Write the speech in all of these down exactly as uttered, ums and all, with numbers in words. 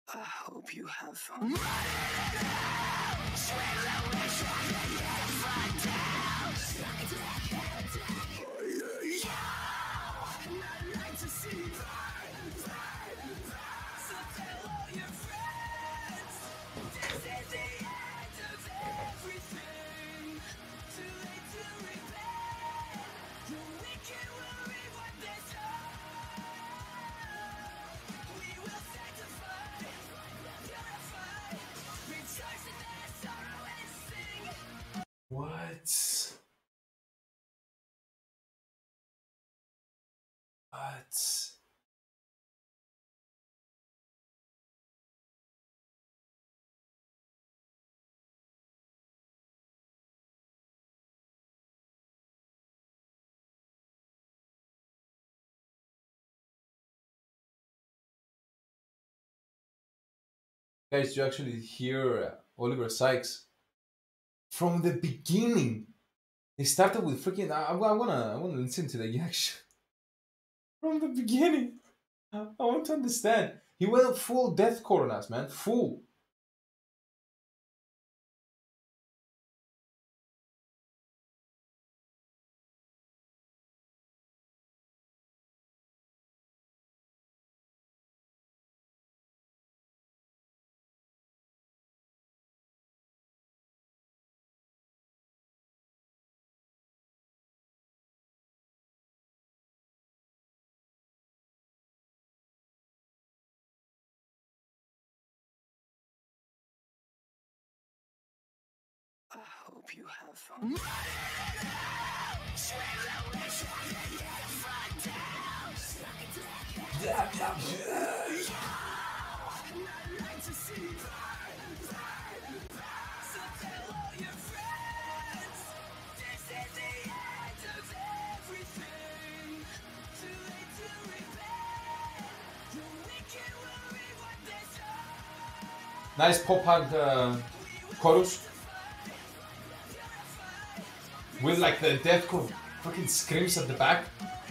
I hope you have fun. What? What? Guys, you actually hear uh, Oliver Sykes from the beginning. He started with freaking. I, I wanna, I wanna listen to the reaction from the beginning. I want to understand. He went full deathcore on us, man. Full. I hope you have fun. Nice pop punk uh, chorus with like the deathcore fucking screams at the back.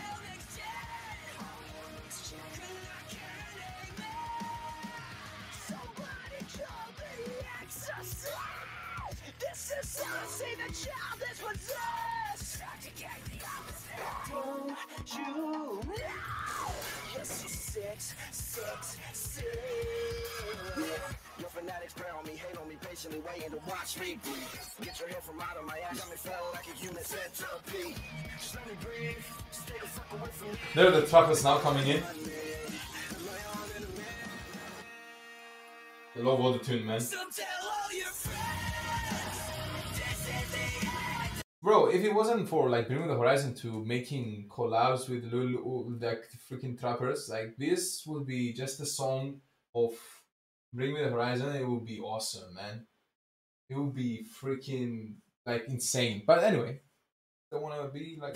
Your fanatics prey on me, hate on me, patiently waiting to watch me breathe. Get your head from out of my ass, got me feeling like a human centipede. Just let me breathe, stay the fuck away from me. There the truckers now coming in. I love all the tune, man. Bro, if it wasn't for like Bring Me the Horizon to making collabs with Lulu, like freaking trappers, like this would be just a song of Bring Me the Horizon. It would be awesome, man. It would be freaking like insane. But anyway, don't want to be like.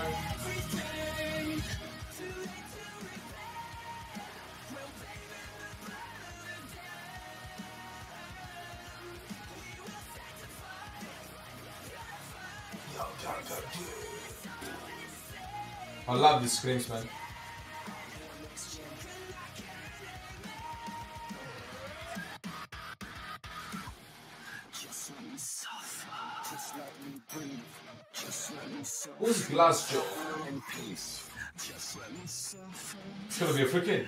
I love these screams, man. Who's Glass Joe? It's gonna be a freaking.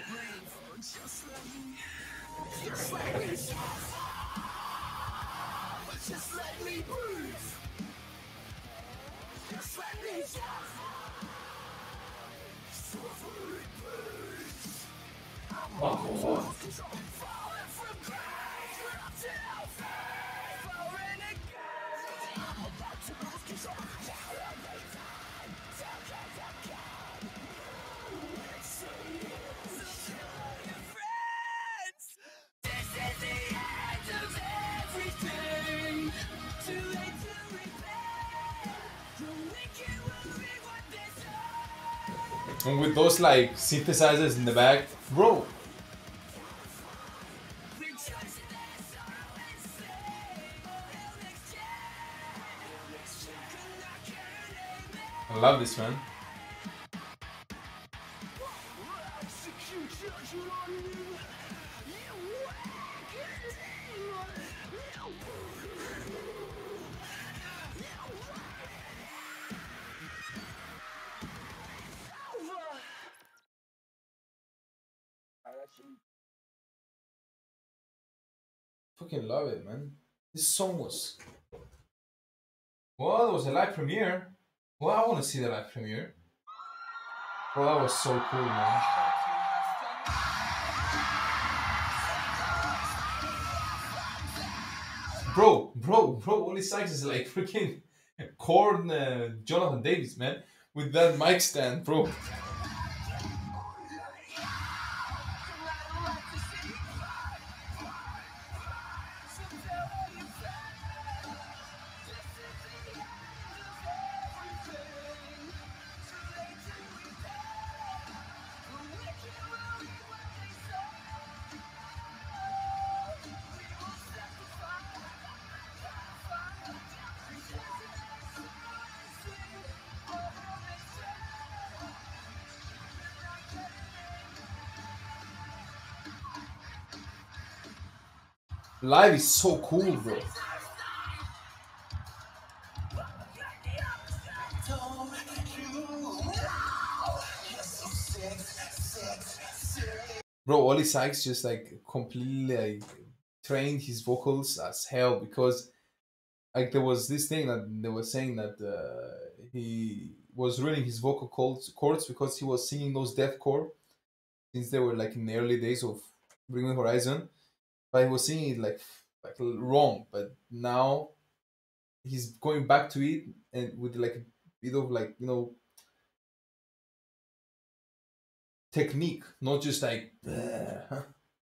Oh, and with those like synthesizers in the back, bro. I love this, man. Fucking love it, man. This song was. Well, it was a live premiere. Well, I want to see the live premiere. Well, that was so cool, man. Bro, bro, bro, Wally Sykes is like freaking corn uh, Jonathan Davis, man. With that mic stand, bro. Live is so cool, bro. Bro, Wally Sykes just like completely like trained his vocals as hell because like there was this thing that they were saying that uh, he was ruining his vocal chords, chords because he was singing those deathcore since they were like in the early days of Bring Me the Horizon, but he was singing it like like wrong. But now he's going back to it and with like a bit of like you know technique, not just like. Bleh.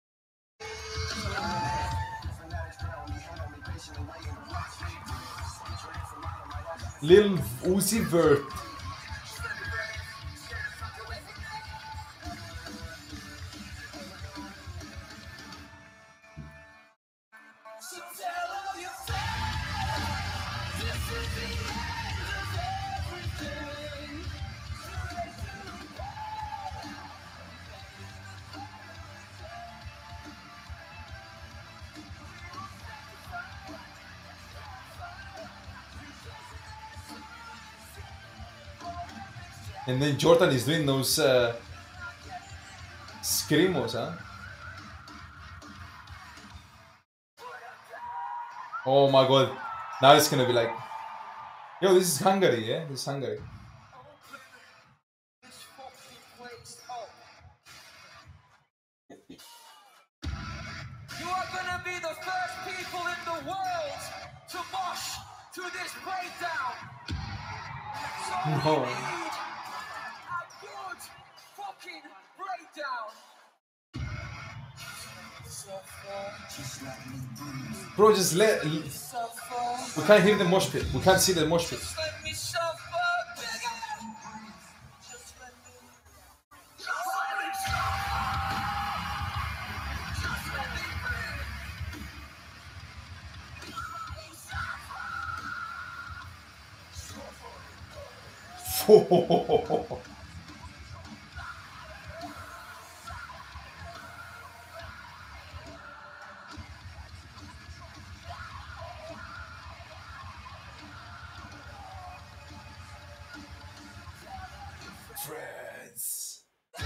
Lil Uzi Vert. And then Jordan is doing those uh, screamos, huh? Oh my god. Now it's gonna be like, yo, this is Hungary, yeah? This is Hungary. You are gonna be the first people in the world to mosh to this breakdown. So No. we need a good fucking breakdown. Bro, just let. We can't hear the mosh pit. We can't see the mosh pit. Just let me suffer, bigger. Just let me. Just let me suffer. Just let me breathe. Friends.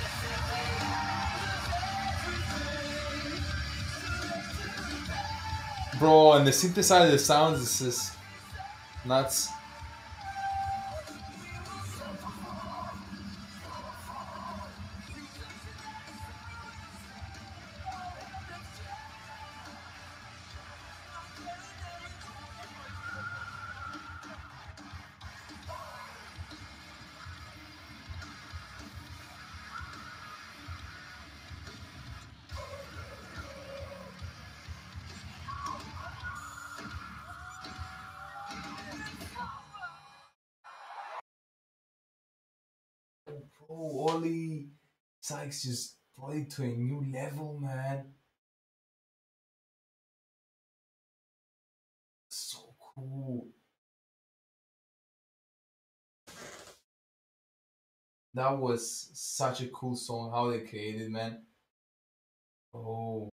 Bro, and the synthesizer sounds is just nuts. Bro, Wally Sykes just brought it to a new level, man. So cool. That was such a cool song how they created, man.